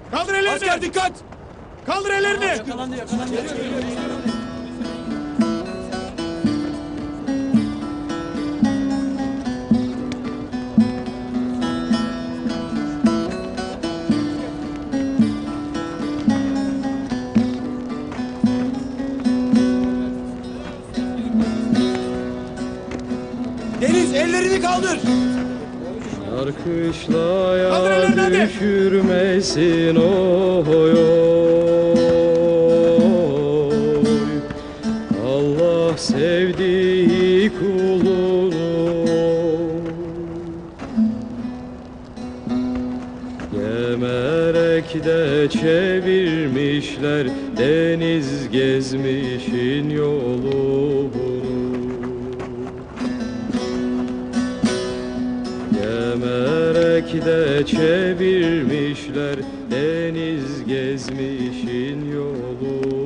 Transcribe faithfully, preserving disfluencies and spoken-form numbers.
Kaldır ellerini. Asker dikkat. Kaldır ellerini. Yakalandı yakalandı. Deniz ellerini kaldır. Şarkışlaya düşürmesin oy Allah sevdiği kulunu Gemerek de çevirmişler Deniz Gezmiş'in yolunu Gemerek de çevirmişler Deniz Gezmiş'in yolu